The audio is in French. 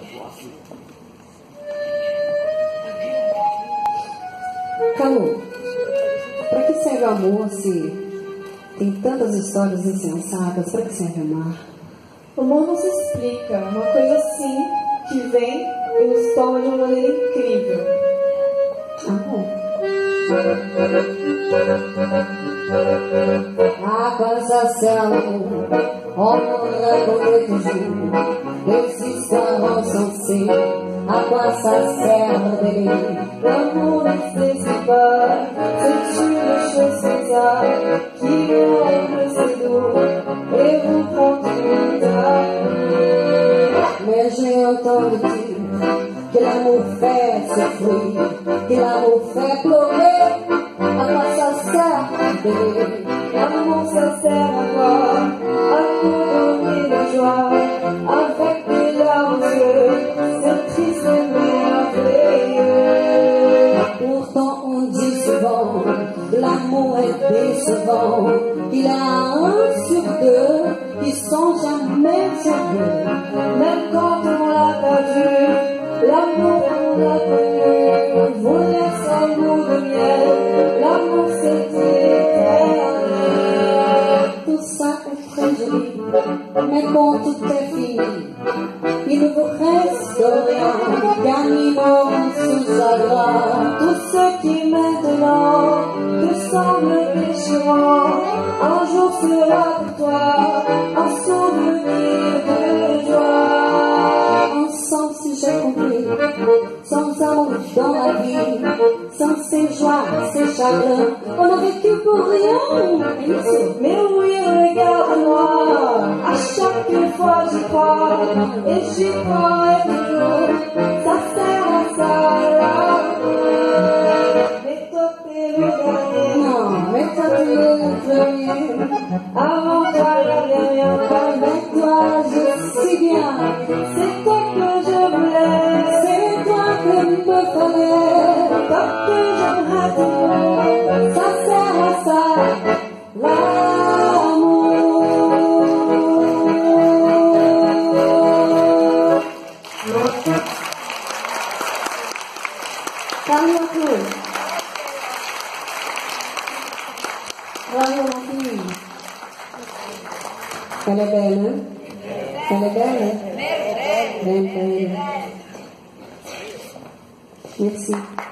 Calu, para que serve o amor se tem tantas histórias insensatas? Para que serve amar? O amor não se explica, é uma coisa assim que vem e nos toma de uma maneira incrível. Amor. À quoi ça sert l'amour? On en raconte toujours des histoires insensées. À quoi ça sert d'aimer? L'amour n'existe pas, c'est une chose bizarre qui ouvre ses dos et vous prend tout tard. Mais j'ai entendu dire que l'amour fait souffrir, que l'amour fait pleurer. À quoi ça sert d'aimer? L'amour ça sert à quoi? À nous donner la joie avec des larmes aux yeux, c'est triste mais merveilleux. Pourtant on dit souvent l'amour est décevant, qu'il y a 1 sur 2 qui sont jamais heureux. Même quand on l'a perdu, l'amour on l'a connu, vous laisse un goût de miel, l'amour c'est éternel. Tout ça est très joli, mais quand tout est fini, il ne vous reste rien qu'un immense chagrin. Tout ce qui maintenant te semble déchirant, un jour sera pour toi un souvenir de joie. Ensemble, si j'ai compris, sans amour dans la vie, sans ses joies, ses chagrins, on a vécu pour rien. Mais oui, regarde-moi, à chaque fois j'y crois, et j'y crois toujours, ça sert à ça. Mais toi t'es le dernier, Non, mais toi tu es le premier. avant toi il n'y avait rien. Avec toi je suis bien. C'est toi que je voulais, C'est toi que me fallait. toi que j'aimerais toujours. Ça sert à ça, l'amour. Bravo à tous. Bravo ma fille. Elle est belle, hein? Elle est belle, hein? Belle, belle. Merci.